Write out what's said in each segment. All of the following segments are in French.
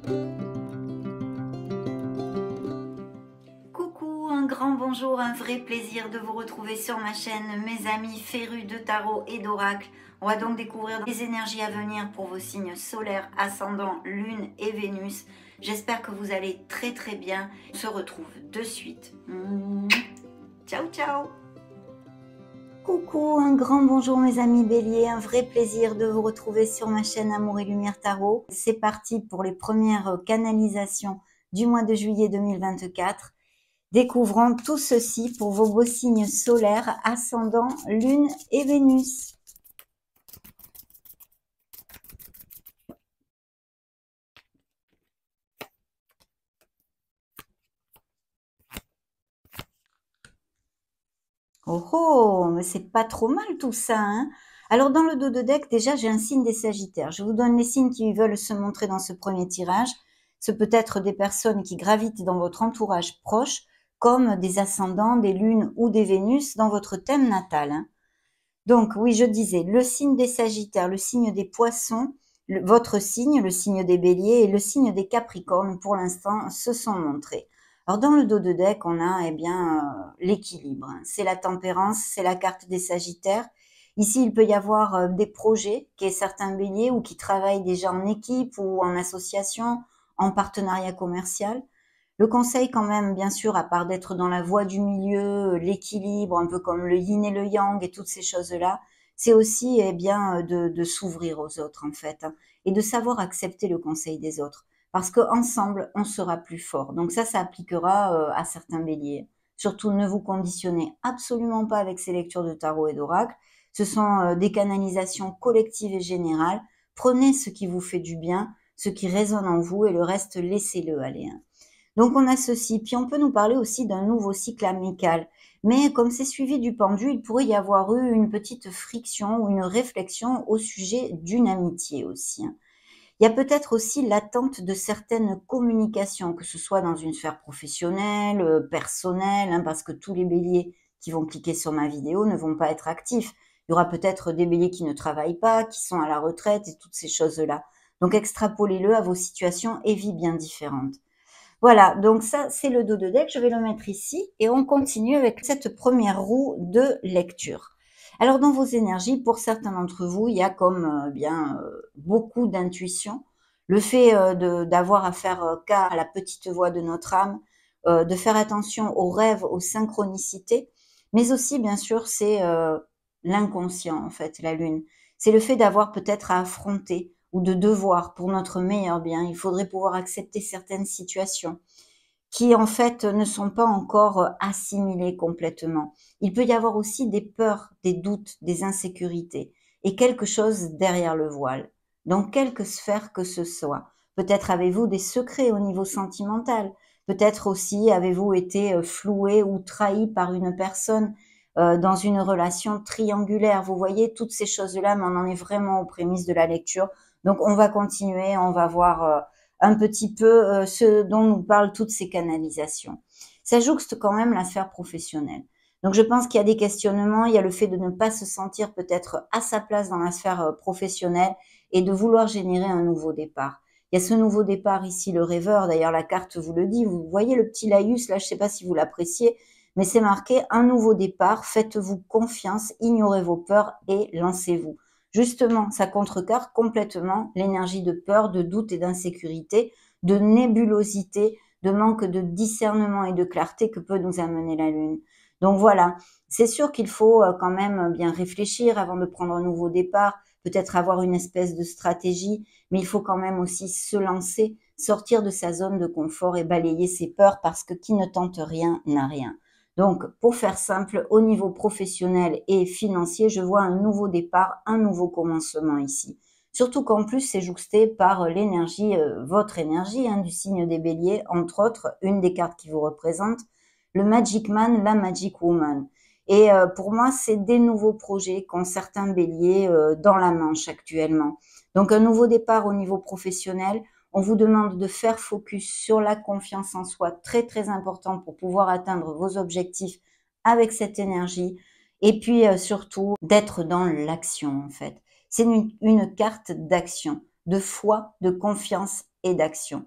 Coucou, un grand bonjour, un vrai plaisir de vous retrouver sur ma chaîne, mes amis férus de tarot et d'oracle. On va donc découvrir les énergies à venir pour vos signes solaires, ascendant, lune et Vénus. J'espère que vous allez très très bien. On se retrouve de suite. Ciao ciao. Coucou, un grand bonjour mes amis béliers, un vrai plaisir de vous retrouver sur ma chaîne Amour et Lumière Tarot. C'est parti pour les premières canalisations du mois de juillet 2024. Découvrons tout ceci pour vos beaux signes solaires, ascendant, lune et Vénus. Oh oh, mais c'est pas trop mal tout ça, hein? Alors dans le dos de deck, déjà j'ai un signe des Sagittaires. Je vous donne les signes qui veulent se montrer dans ce premier tirage. Ce peut être des personnes qui gravitent dans votre entourage proche, comme des ascendants, des lunes ou des Vénus dans votre thème natal, hein. Donc oui, je disais, le signe des Sagittaires, le signe des Poissons, votre signe, le signe des Béliers et le signe des Capricornes, pour l'instant, se sont montrés. Alors dans le dos de deck, on a l'équilibre. C'est la tempérance, c'est la carte des Sagittaires. Ici, il peut y avoir des projets qu'est certains Béliers ou qui travaillent déjà en équipe ou en association, en partenariat commercial. Le conseil quand même, bien sûr, à part d'être dans la voie du milieu, l'équilibre, un peu comme le yin et le yang et toutes ces choses-là, c'est aussi de s'ouvrir aux autres en fait, hein, et de savoir accepter le conseil des autres. Parce qu'ensemble, on sera plus fort. Donc ça appliquera à certains béliers. Surtout, ne vous conditionnez absolument pas avec ces lectures de tarot et d'oracle. Ce sont des canalisations collectives et générales. Prenez ce qui vous fait du bien, ce qui résonne en vous et le reste, laissez-le aller, hein. Donc on a ceci, puis on peut nous parler aussi d'un nouveau cycle amical. Mais comme c'est suivi du pendu, il pourrait y avoir eu une petite friction ou une réflexion au sujet d'une amitié aussi, hein. Il y a peut-être aussi l'attente de certaines communications, que ce soit dans une sphère professionnelle, personnelle, hein, parce que tous les béliers qui vont cliquer sur ma vidéo ne vont pas être actifs. Il y aura peut-être des béliers qui ne travaillent pas, qui sont à la retraite et toutes ces choses-là. Donc extrapolez-le à vos situations et vies bien différentes. Voilà, donc ça, c'est le dos de deck. Je vais le mettre ici et on continue avec cette première roue de lecture. Alors, dans vos énergies, pour certains d'entre vous, il y a comme beaucoup d'intuition. Le fait d'avoir à faire cas à la petite voix de notre âme, de faire attention aux rêves, aux synchronicités, mais aussi, bien sûr, c'est l'inconscient, en fait, la lune. C'est le fait d'avoir peut-être à affronter ou de devoir pour notre meilleur bien. Il faudrait pouvoir accepter certaines situations qui en fait ne sont pas encore assimilées complètement. Il peut y avoir aussi des peurs, des doutes, des insécurités et quelque chose derrière le voile, dans quelque sphère que ce soit. Peut-être avez-vous des secrets au niveau sentimental, peut-être aussi avez-vous été floué ou trahi par une personne dans une relation triangulaire. Vous voyez toutes ces choses-là, mais on en est vraiment aux prémices de la lecture. Donc on va continuer, on va voir un petit peu ce dont nous parlent toutes ces canalisations. Ça jouxte quand même la sphère professionnelle. Donc je pense qu'il y a des questionnements, il y a le fait de ne pas se sentir peut-être à sa place dans la sphère professionnelle et de vouloir générer un nouveau départ. Il y a ce nouveau départ ici, le rêveur, d'ailleurs la carte vous le dit, vous voyez le petit laïus là, je ne sais pas si vous l'appréciez, mais c'est marqué un nouveau départ, faites-vous confiance, ignorez vos peurs et lancez-vous. Justement, ça contrecarre complètement l'énergie de peur, de doute et d'insécurité, de nébulosité, de manque de discernement et de clarté que peut nous amener la Lune. Donc voilà, c'est sûr qu'il faut quand même bien réfléchir avant de prendre un nouveau départ, peut-être avoir une espèce de stratégie, mais il faut quand même aussi se lancer, sortir de sa zone de confort et balayer ses peurs parce que qui ne tente rien n'a rien. Donc, pour faire simple, au niveau professionnel et financier, je vois un nouveau départ, un nouveau commencement ici. Surtout qu'en plus, c'est jouxté par l'énergie, votre énergie, hein, du signe des béliers, entre autres, une des cartes qui vous représente, le Magic Man, la Magic Woman. Et pour moi, c'est des nouveaux projets qu'ont certains béliers dans la manche actuellement. Donc, un nouveau départ au niveau professionnel. On vous demande de faire focus sur la confiance en soi, très très important pour pouvoir atteindre vos objectifs avec cette énergie. Et puis surtout, d'être dans l'action en fait. C'est une carte d'action, de foi, de confiance et d'action.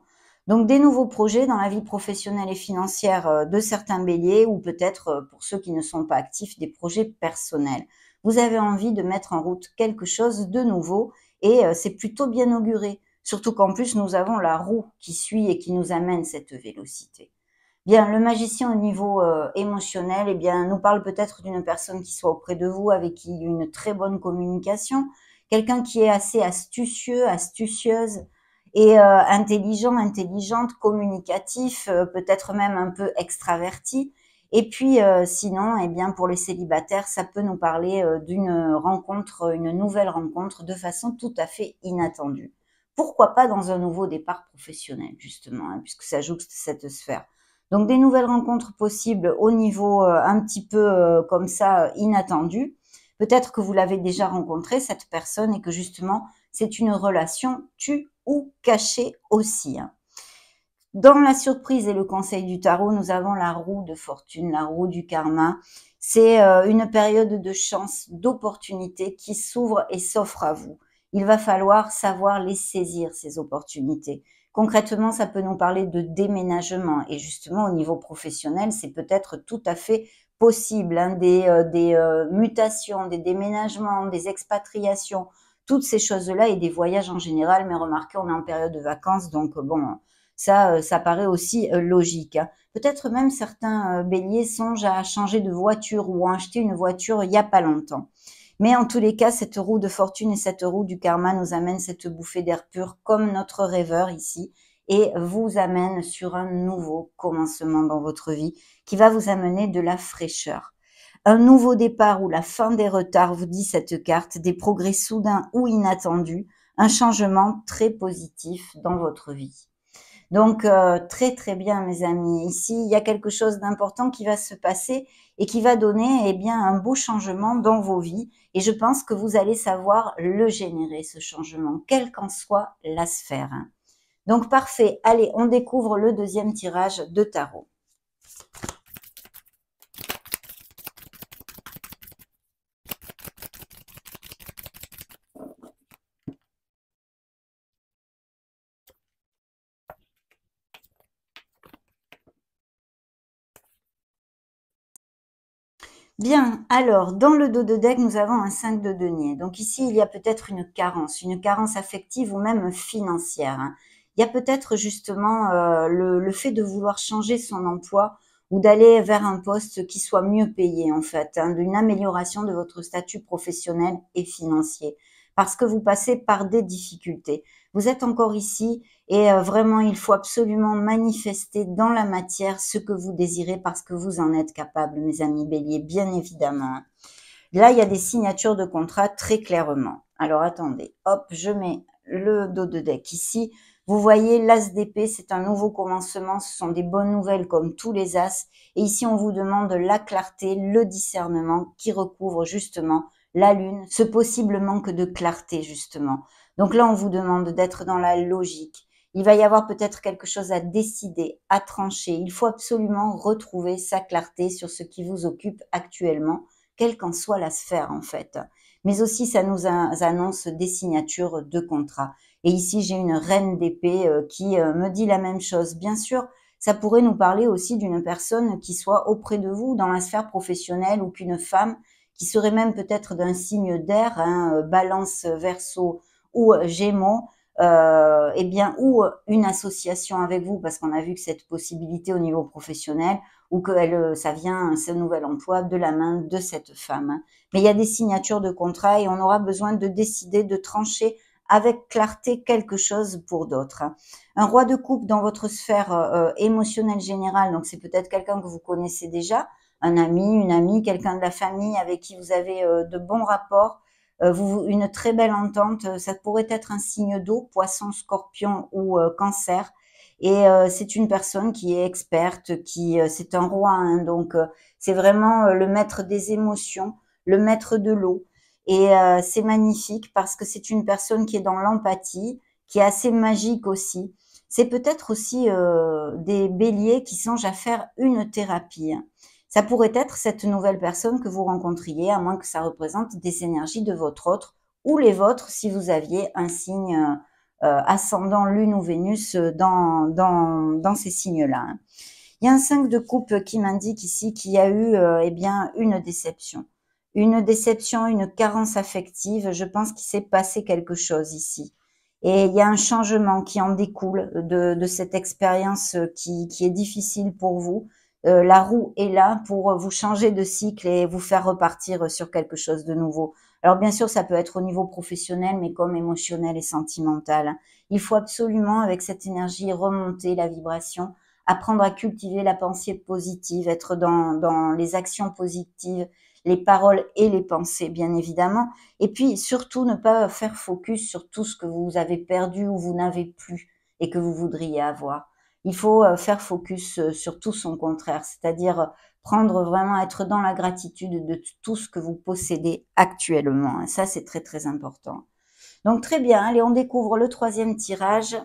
Donc des nouveaux projets dans la vie professionnelle et financière de certains béliers, ou peut-être pour ceux qui ne sont pas actifs, des projets personnels. Vous avez envie de mettre en route quelque chose de nouveau et c'est plutôt bien auguré. Surtout qu'en plus nous avons la roue qui suit et qui nous amène cette vélocité. Bien, le magicien au niveau émotionnel, eh bien, nous parle peut-être d'une personne qui soit auprès de vous, avec qui il y a une très bonne communication, quelqu'un qui est assez astucieux, astucieuse et intelligent, intelligente, communicatif, peut-être même un peu extraverti. Et puis, sinon, eh bien, pour les célibataires, ça peut nous parler d'une rencontre, une nouvelle rencontre de façon tout à fait inattendue. Pourquoi pas dans un nouveau départ professionnel, justement, hein, puisque ça joue cette sphère. Donc des nouvelles rencontres possibles au niveau un petit peu comme ça inattendu. Peut-être que vous l'avez déjà rencontré cette personne et que justement c'est une relation tue ou cachée aussi, hein. Dans la surprise et le conseil du tarot, nous avons la roue de fortune, la roue du karma. C'est une période de chance, d'opportunité qui s'ouvre et s'offre à vous. Il va falloir savoir les saisir, ces opportunités. Concrètement, ça peut nous parler de déménagement. Et justement, au niveau professionnel, c'est peut-être tout à fait possible, hein, des mutations, des déménagements, des expatriations, toutes ces choses-là et des voyages en général. Mais remarquez, on est en période de vacances, donc bon, ça paraît aussi logique, hein. Peut-être même certains béliers songent à changer de voiture ou à acheter une voiture il n'y a pas longtemps. Mais en tous les cas, cette roue de fortune et cette roue du karma nous amène cette bouffée d'air pur comme notre rêveur ici et vous amène sur un nouveau commencement dans votre vie qui va vous amener de la fraîcheur. Un nouveau départ ou la fin des retards, vous dit cette carte, des progrès soudains ou inattendus, un changement très positif dans votre vie. Donc très très bien mes amis. Ici, il y a quelque chose d'important qui va se passer et qui va donner eh bien un beau changement dans vos vies et je pense que vous allez savoir le générer ce changement, quelle qu'en soit la sphère, hein. Donc parfait. Allez, on découvre le deuxième tirage de tarot. Bien, alors, dans le dos de deck, nous avons un 5 de denier. Donc ici, il y a peut-être une carence affective ou même financière, hein. Il y a peut-être justement le fait de vouloir changer son emploi ou d'aller vers un poste qui soit mieux payé en fait, hein, d'une amélioration de votre statut professionnel et financier, parce que vous passez par des difficultés. Vous êtes encore ici et vraiment, il faut absolument manifester dans la matière ce que vous désirez parce que vous en êtes capable, mes amis béliers, bien évidemment. Là, il y a des signatures de contrat très clairement. Alors, attendez, hop, je mets le dos de deck ici. Vous voyez, l'as d'épée, c'est un nouveau commencement. Ce sont des bonnes nouvelles comme tous les as. Et ici, on vous demande la clarté, le discernement qui recouvre justement la lune, ce possible manque de clarté justement. Donc là, on vous demande d'être dans la logique. Il va y avoir peut-être quelque chose à décider, à trancher. Il faut absolument retrouver sa clarté sur ce qui vous occupe actuellement, quelle qu'en soit la sphère en fait. Mais aussi, ça nous annonce des signatures de contrat. Et ici, j'ai une reine d'épée qui me dit la même chose. Bien sûr, ça pourrait nous parler aussi d'une personne qui soit auprès de vous dans la sphère professionnelle ou qu'une femme qui serait même peut-être d'un signe d'air, hein, balance, verseau ou gémeaux, eh bien, ou une association avec vous, parce qu'on a vu que cette possibilité au niveau professionnel, ou que ça vient, ce nouvel emploi, de la main de cette femme, hein. Mais il y a des signatures de contrat et on aura besoin de décider, de trancher avec clarté quelque chose pour d'autres, hein. Un roi de coupe dans votre sphère émotionnelle générale, donc c'est peut-être quelqu'un que vous connaissez déjà, un ami, une amie, quelqu'un de la famille avec qui vous avez de bons rapports, une très belle entente. Ça pourrait être un signe d'eau, poisson, scorpion ou cancer. Et c'est une personne qui est experte, c'est un roi, hein, donc c'est vraiment le maître des émotions, le maître de l'eau. Et c'est magnifique parce que c'est une personne qui est dans l'empathie, qui est assez magique aussi. C'est peut-être aussi des béliers qui songent à faire une thérapie, hein. Ça pourrait être cette nouvelle personne que vous rencontriez, à moins que ça représente des énergies de votre autre ou les vôtres si vous aviez un signe ascendant Lune ou Vénus dans ces signes-là. Hein. Il y a un 5 de coupe qui m'indique ici qu'il y a eu eh bien une déception. Une déception, une carence affective. Je pense qu'il s'est passé quelque chose ici. Et il y a un changement qui en découle de cette expérience qui est difficile pour vous. La roue est là pour vous changer de cycle et vous faire repartir sur quelque chose de nouveau. Alors bien sûr, ça peut être au niveau professionnel, mais comme émotionnel et sentimental. Il faut absolument, avec cette énergie, remonter la vibration, apprendre à cultiver la pensée positive, être dans les actions positives, les paroles et les pensées, bien évidemment. Et puis, surtout, ne pas faire focus sur tout ce que vous avez perdu ou vous n'avez plus et que vous voudriez avoir. Il faut faire focus sur tout son contraire, c'est-à-dire prendre vraiment, être dans la gratitude de tout ce que vous possédez actuellement. Ça, c'est très, très important. Donc, très bien. Allez, on découvre le 3e tirage.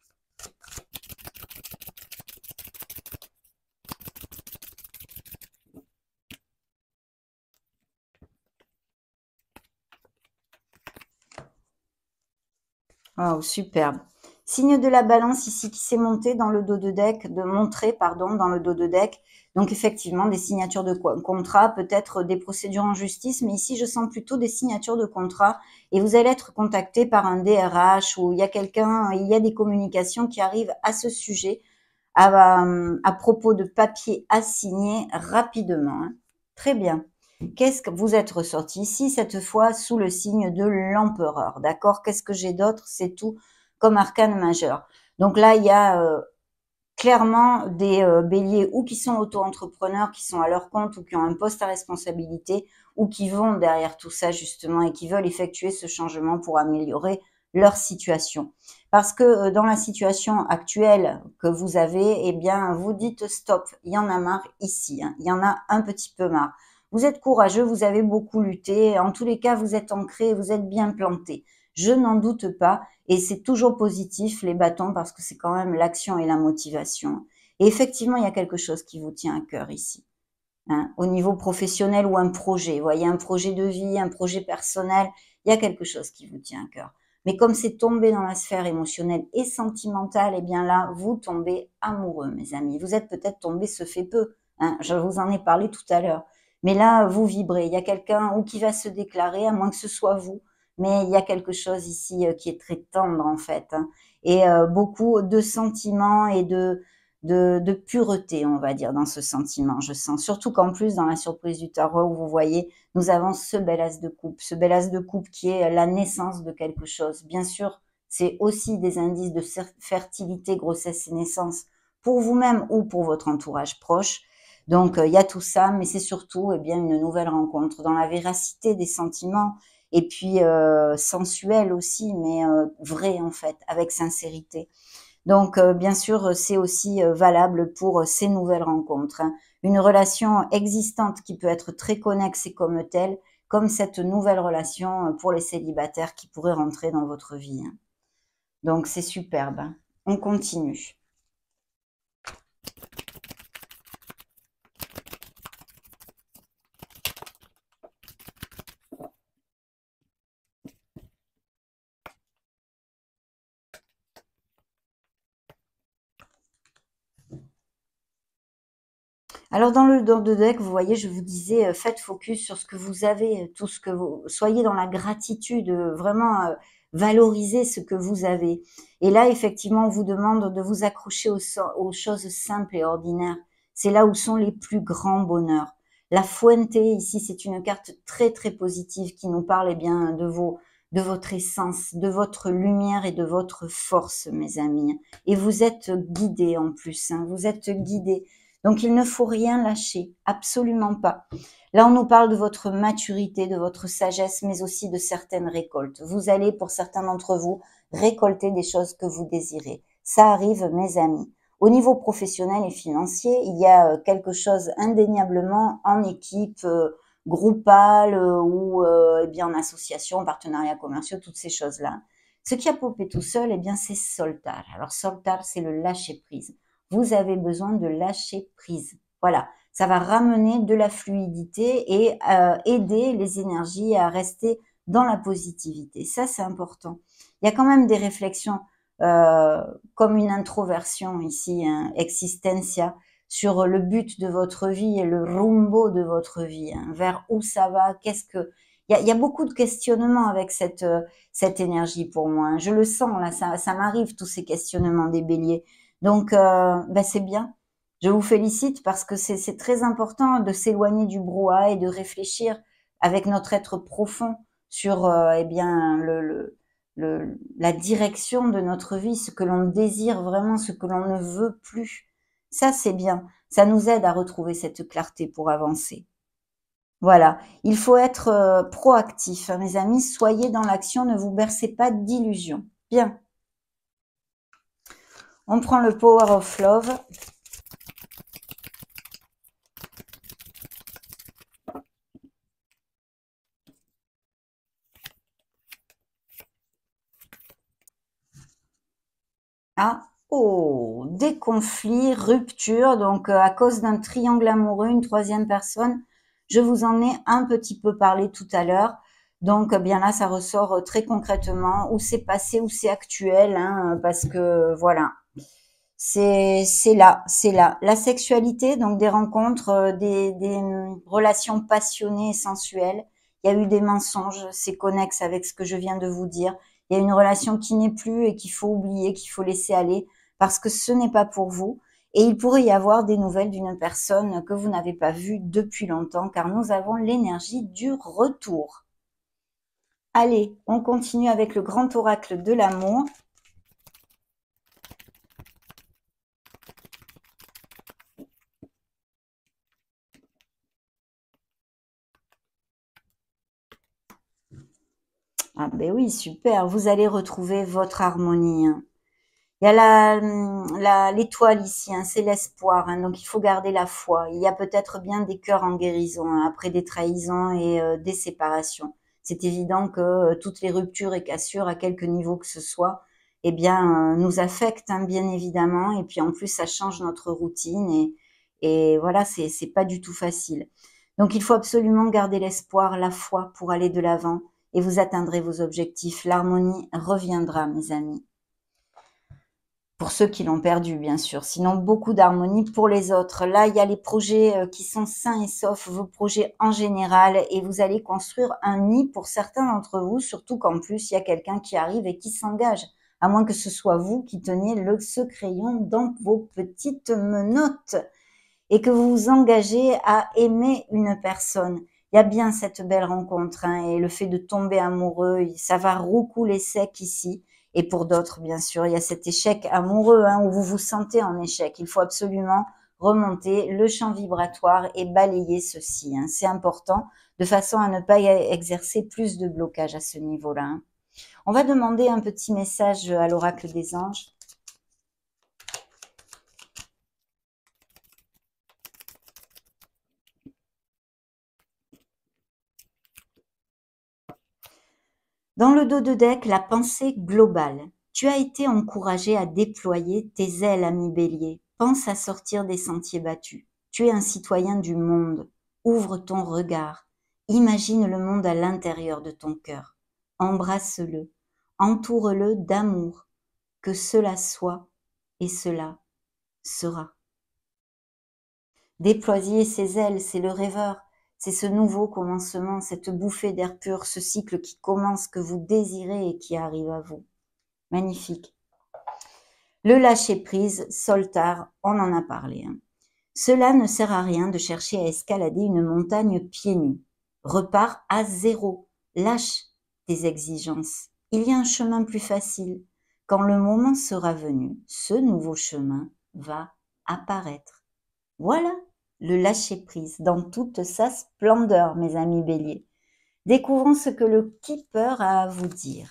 Oh, superbe. Signe de la balance ici qui s'est monté dans le dos de deck, dans le dos de deck. Donc effectivement, des signatures de contrat, peut-être des procédures en justice, mais ici je sens plutôt des signatures de contrat et vous allez être contacté par un DRH ou il y a des communications qui arrivent à ce sujet à propos de papiers à signer rapidement. Hein. Très bien. Qu'est-ce que vous êtes ressorti ici, cette fois sous le signe de l'empereur, d'accord? Qu'est-ce que j'ai d'autre? C'est tout comme arcane majeur. Donc là, il y a clairement des béliers ou qui sont auto-entrepreneurs, qui sont à leur compte ou qui ont un poste à responsabilité ou qui vont derrière tout ça justement et qui veulent effectuer ce changement pour améliorer leur situation. Parce que dans la situation actuelle que vous avez, eh bien, vous dites stop, il y en a marre ici, hein, il y en a un petit peu marre. Vous êtes courageux, vous avez beaucoup lutté, en tous les cas, vous êtes ancré, vous êtes bien planté. Je n'en doute pas, et c'est toujours positif, les bâtons, parce que c'est quand même l'action et la motivation. Et effectivement, il y a quelque chose qui vous tient à cœur ici. Hein, au niveau professionnel ou un projet, vous voyez, un projet de vie, un projet personnel, il y a quelque chose qui vous tient à cœur. Mais comme c'est tombé dans la sphère émotionnelle et sentimentale, eh bien là, vous tombez amoureux, mes amis. Vous êtes peut-être tombé ce fait peu. Hein, je vous en ai parlé tout à l'heure. Mais là, vous vibrez. Il y a quelqu'un ou qui va se déclarer, à moins que ce soit vous. Mais il y a quelque chose ici qui est très tendre, en fait. Hein, et beaucoup de sentiments et de pureté, on va dire, dans ce sentiment, je sens. Surtout qu'en plus, dans la surprise du tarot, où vous voyez, nous avons ce bel as de coupe. Ce bel as de coupe qui est la naissance de quelque chose. Bien sûr, c'est aussi des indices de fertilité, grossesse et naissance pour vous-même ou pour votre entourage proche. Donc, il y a tout ça, mais c'est surtout eh bien, une nouvelle rencontre dans la véracité des sentiments et puis sensuelle aussi, mais vraie en fait, avec sincérité. Donc, bien sûr, c'est aussi valable pour ces nouvelles rencontres. Hein. Une relation existante qui peut être très connexe et comme telle, comme cette nouvelle relation pour les célibataires qui pourrait rentrer dans votre vie. Hein. Donc, c'est superbe. Hein. On continue. Alors dans le dos de deck, vous voyez, je vous disais, faites focus sur ce que vous avez, tout ce que vous soyez dans la gratitude, vraiment valorisez ce que vous avez. Et là, effectivement, on vous demande de vous accrocher aux choses simples et ordinaires. C'est là où sont les plus grands bonheurs. La Fuente, ici, c'est une carte très très positive qui nous parle eh bien de votre essence, de votre lumière et de votre force, mes amis. Et vous êtes guidés en plus, hein, vous êtes guidés. Donc, il ne faut rien lâcher, absolument pas. Là, on nous parle de votre maturité, de votre sagesse, mais aussi de certaines récoltes. Vous allez, pour certains d'entre vous, récolter des choses que vous désirez. Ça arrive, mes amis. Au niveau professionnel et financier, il y a quelque chose indéniablement en équipe, groupale ou eh bien en association, en partenariat commerciaux, toutes ces choses-là. Ce qui a popé tout seul, eh bien, c'est Soltar. Alors, Soltar, c'est le lâcher-prise. Vous avez besoin de lâcher prise. Voilà, ça va ramener de la fluidité et aider les énergies à rester dans la positivité. Ça, c'est important. Il y a quand même des réflexions comme une introversion ici, hein, existentia, sur le but de votre vie et le rumbo de votre vie, hein, vers où ça va, qu'est-ce que... Il y a beaucoup de questionnements avec cette énergie pour moi, hein. Je le sens, là, ça m'arrive, tous ces questionnements des béliers. Donc, ben c'est bien. Je vous félicite parce que c'est très important de s'éloigner du brouhaha et de réfléchir avec notre être profond sur eh bien la direction de notre vie, ce que l'on désire vraiment, ce que l'on ne veut plus. Ça, c'est bien. Ça nous aide à retrouver cette clarté pour avancer. Voilà. Il faut être proactif, hein, mes amis. Soyez dans l'action, ne vous bercez pas d'illusions. Bien. On prend le Power of Love. Ah, oh, des conflits, ruptures, donc à cause d'un triangle amoureux, une troisième personne. Je vous en ai un petit peu parlé tout à l'heure. Donc, bien là, ça ressort très concrètement où c'est passé, où c'est actuel, hein, parce que voilà, c'est là, c'est là. La sexualité, donc des rencontres, des relations passionnées et sensuelles. Il y a eu des mensonges, c'est connexe avec ce que je viens de vous dire. Il y a une relation qui n'est plus et qu'il faut oublier, qu'il faut laisser aller parce que ce n'est pas pour vous. Et il pourrait y avoir des nouvelles d'une personne que vous n'avez pas vue depuis longtemps car nous avons l'énergie du retour. Allez, on continue avec le grand oracle de l'amour. Ah ben oui, super, vous allez retrouver votre harmonie, hein. Il y a l'étoile ici, hein, c'est l'espoir, hein, donc il faut garder la foi. Il y a peut-être bien des cœurs en guérison, hein, après des trahisons et des séparations. C'est évident que toutes les ruptures et cassures, à quelque niveau que ce soit, eh bien, nous affectent, hein, bien évidemment. Et puis en plus, ça change notre routine et voilà, c'est pas du tout facile. Donc il faut absolument garder l'espoir, la foi pour aller de l'avant et vous atteindrez vos objectifs. L'harmonie reviendra, mes amis. Pour ceux qui l'ont perdu, bien sûr. Sinon, beaucoup d'harmonie pour les autres. Là, il y a les projets qui sont sains et saufs, vos projets en général, et vous allez construire un nid pour certains d'entre vous, surtout qu'en plus, il y a quelqu'un qui arrive et qui s'engage, à moins que ce soit vous qui teniez ce crayon dans vos petites menottes et que vous vous engagez à aimer une personne. Il y a bien cette belle rencontre, hein, et le fait de tomber amoureux, ça va roucouler sec ici. Et pour d'autres, bien sûr, il y a cet échec amoureux, hein, où vous vous sentez en échec. Il faut absolument remonter le champ vibratoire et balayer ceci, hein. C'est important, de façon à ne pas exercer plus de blocage à ce niveau-là, hein. On va demander un petit message à l'oracle des anges. Dans le dos de deck, la pensée globale. Tu as été encouragé à déployer tes ailes, ami Bélier. Pense à sortir des sentiers battus. Tu es un citoyen du monde. Ouvre ton regard. Imagine le monde à l'intérieur de ton cœur. Embrasse-le. Entoure-le d'amour. Que cela soit et cela sera. Déployer ses ailes, c'est le rêveur. C'est ce nouveau commencement, cette bouffée d'air pur, ce cycle qui commence, que vous désirez et qui arrive à vous. Magnifique. Le lâcher-prise, Soltar, on en a parlé, hein. Cela ne sert à rien de chercher à escalader une montagne pieds nus. Repars à zéro. Lâche tes exigences. Il y a un chemin plus facile. Quand le moment sera venu, ce nouveau chemin va apparaître. Voilà le lâcher-prise dans toute sa splendeur, mes amis béliers. Découvrons ce que le Keeper a à vous dire.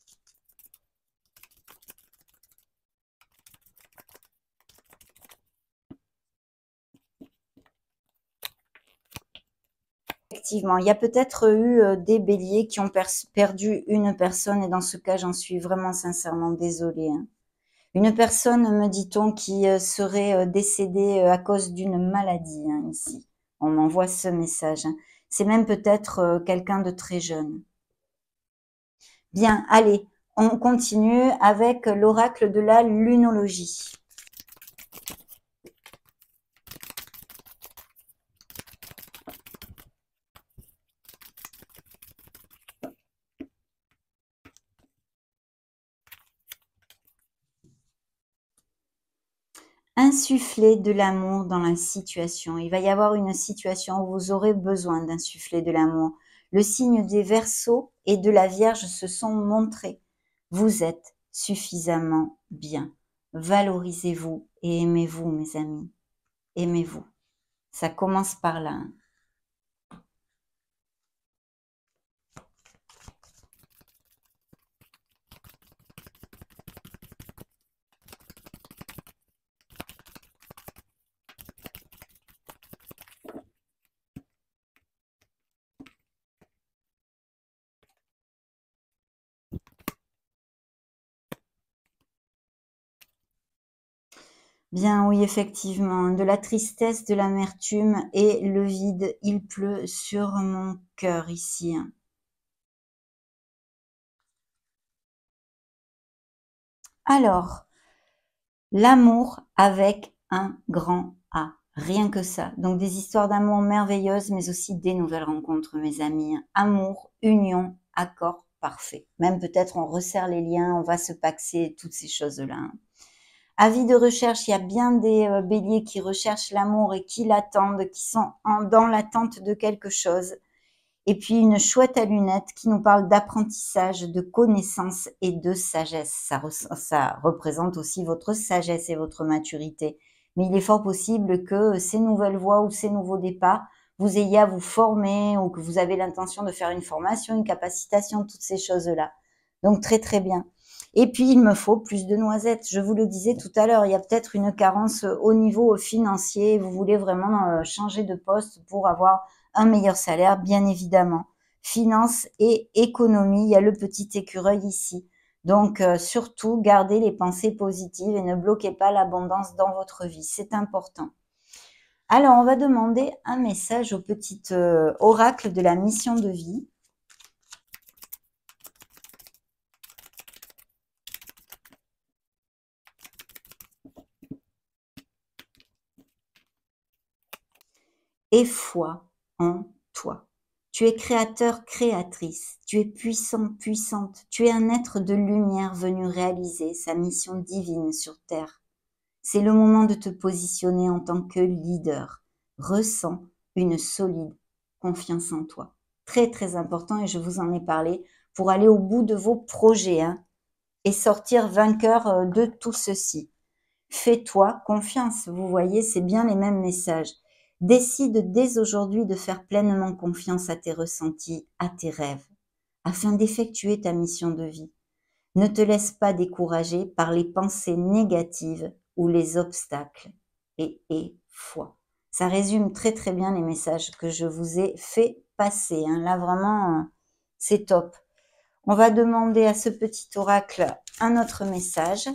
Effectivement, il y a peut-être eu des béliers qui ont perdu une personne et dans ce cas, j'en suis vraiment sincèrement désolée, hein. Une personne, me dit-on, qui serait décédée à cause d'une maladie, hein, ici. On m'envoie ce message, hein. C'est même peut-être quelqu'un de très jeune. Bien, allez, On continue avec l'oracle de la lunologie. Insuffler de l'amour dans la situation. Il va y avoir une situation où vous aurez besoin d'insuffler de l'amour. Le signe des Verseaux et de la Vierge se sont montrés. Vous êtes suffisamment bien. Valorisez-vous et aimez-vous, mes amis. Aimez-vous. Ça commence par là. Bien, oui, effectivement, de la tristesse, de l'amertume et le vide, il pleut sur mon cœur ici. Alors, l'amour avec un grand A, rien que ça. Donc des histoires d'amour merveilleuses, mais aussi des nouvelles rencontres, mes amis. Amour, union, accord parfait. Même peut-être on resserre les liens, on va se paxer, toutes ces choses-là. Avis de recherche, il y a bien des béliers qui recherchent l'amour et qui l'attendent, qui sont dans l'attente de quelque chose. Et puis une chouette à lunettes qui nous parle d'apprentissage, de connaissance et de sagesse. Ça représente aussi votre sagesse et votre maturité. Mais il est fort possible que ces nouvelles voies ou ces nouveaux départs, vous ayez à vous former ou que vous avez l'intention de faire une formation, une capacitation, toutes ces choses-là. Donc très très bien. Et puis il me faut plus de noisettes. Je vous le disais tout à l'heure, il y a peut-être une carence au niveau financier. Vous voulez vraiment changer de poste pour avoir un meilleur salaire, bien évidemment. Finance et économie, il y a le petit écureuil ici. Donc, surtout, gardez les pensées positives et ne bloquez pas l'abondance dans votre vie. C'est important. Alors, on va demander un message au petit oracle de la mission de vie. Aie foi en toi. Tu es créateur, créatrice. Tu es puissant, puissante. Tu es un être de lumière venu réaliser sa mission divine sur Terre. C'est le moment de te positionner en tant que leader. Ressens une solide confiance en toi. Très, très important et je vous en ai parlé pour aller au bout de vos projets et sortir vainqueur de tout ceci. Fais-toi confiance. Vous voyez, c'est bien les mêmes messages. Décide dès aujourd'hui de faire pleinement confiance à tes ressentis, à tes rêves, afin d'effectuer ta mission de vie. Ne te laisse pas décourager par les pensées négatives ou les obstacles et aie foi. Ça résume très très bien les messages que je vous ai fait passer. Là vraiment, c'est top. On va demander à ce petit oracle un autre message.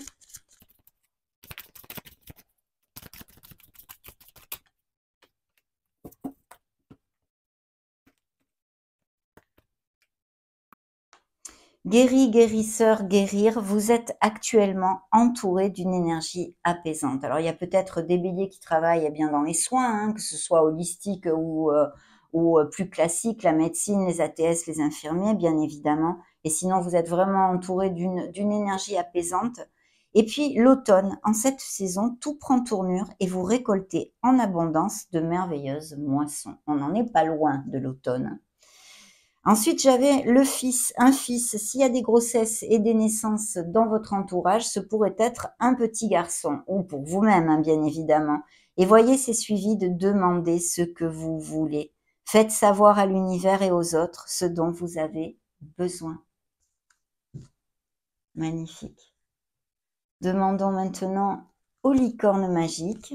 Guéri, guérisseur, guérir, vous êtes actuellement entouré d'une énergie apaisante. Alors, il y a peut-être des béliers qui travaillent bien dans les soins, que ce soit holistique ou plus classique, la médecine, les ATS, les infirmiers, bien évidemment. Et sinon, vous êtes vraiment entouré d'une énergie apaisante. Et puis, l'automne, en cette saison, tout prend tournure et vous récoltez en abondance de merveilleuses moissons. On n'en est pas loin de l'automne. Ensuite, j'avais un fils. S'il y a des grossesses et des naissances dans votre entourage, ce pourrait être un petit garçon, ou pour vous-même, bien évidemment. Et voyez, c'est suivi de demander ce que vous voulez. Faites savoir à l'univers et aux autres ce dont vous avez besoin. Magnifique. Demandons maintenant aux licornes magiques.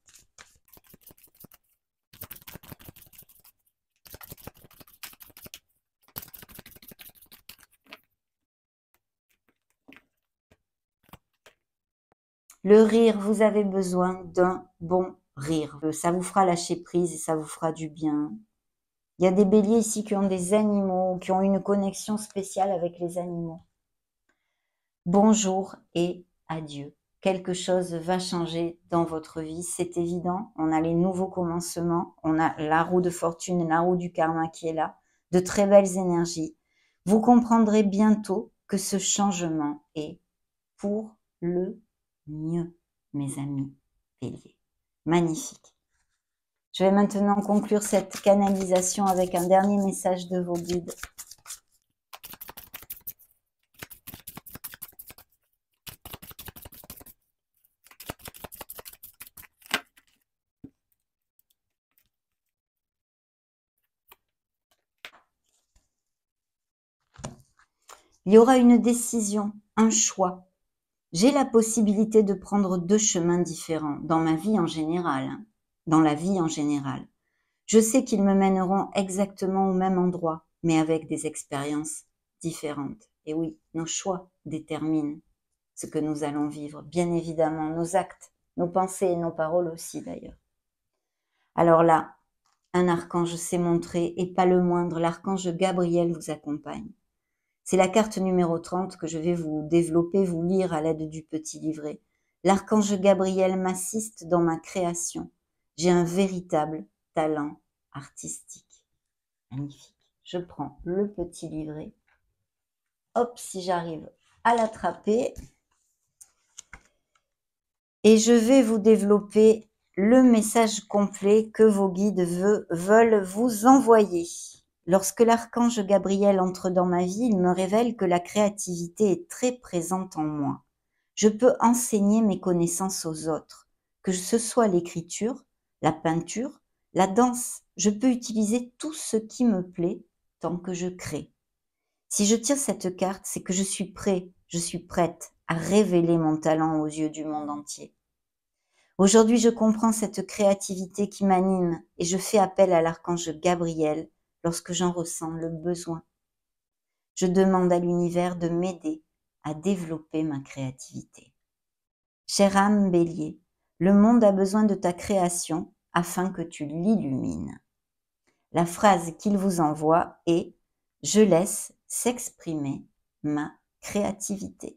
Le rire, vous avez besoin d'un bon rire. Ça vous fera lâcher prise et ça vous fera du bien. Il y a des béliers ici qui ont des animaux, qui ont une connexion spéciale avec les animaux. bonjour et adieu. Quelque chose va changer dans votre vie, c'est évident. On a les nouveaux commencements, on a la roue de fortune, la roue du karma qui est là, de très belles énergies. Vous comprendrez bientôt que ce changement est pour le mieux, mes amis béliers. Magnifique. Je vais maintenant conclure cette canalisation avec un dernier message de vos guides. Il y aura une décision, un choix. J'ai la possibilité de prendre 2 chemins différents dans ma vie en général, dans la vie en général. Je sais qu'ils me mèneront exactement au même endroit, mais avec des expériences différentes. Et oui, nos choix déterminent ce que nous allons vivre. Bien évidemment, nos actes, nos pensées et nos paroles aussi d'ailleurs. Alors là, un archange s'est montré, et pas le moindre, l'archange Gabriel vous accompagne. C'est la carte numéro 30 que je vais vous développer, vous lire à l'aide du petit livret. L'archange Gabriel m'assiste dans ma création. J'ai un véritable talent artistique. Magnifique. Je prends le petit livret. Hop, si j'arrive à l'attraper. Et je vais vous développer le message complet que vos guides veulent vous envoyer. Lorsque l'archange Gabriel entre dans ma vie, il me révèle que la créativité est très présente en moi. Je peux enseigner mes connaissances aux autres, que ce soit l'écriture, la peinture, la danse. Je peux utiliser tout ce qui me plaît tant que je crée. Si je tire cette carte, c'est que je suis prêt, je suis prête à révéler mon talent aux yeux du monde entier. Aujourd'hui, je comprends cette créativité qui m'anime et je fais appel à l'archange Gabriel lorsque j'en ressens le besoin. Je demande à l'univers de m'aider à développer ma créativité. Chère âme bélier, le monde a besoin de ta création afin que tu l'illumines. La phrase qu'il vous envoie est « Je laisse s'exprimer ma créativité ».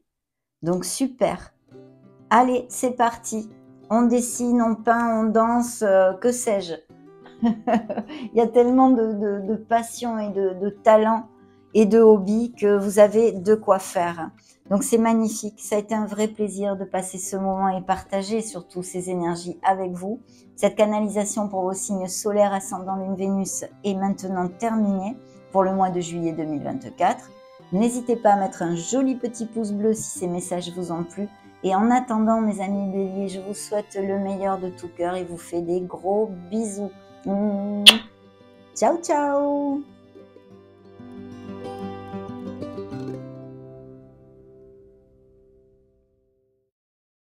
Donc super. Allez, c'est parti. On dessine, on peint, on danse, que sais-je. Il y a tellement de passion et de talent et de hobby que vous avez de quoi faire. Donc c'est magnifique. Ça a été un vrai plaisir de passer ce moment et partager surtout ces énergies avec vous. Cette canalisation pour vos signes solaires, ascendant Lune, Vénus est maintenant terminée pour le mois de juillet 2024. N'hésitez pas à mettre un joli petit pouce bleu si ces messages vous ont plu. Et en attendant, mes amis béliers, je vous souhaite le meilleur de tout cœur et vous fais des gros bisous. Ciao, ciao!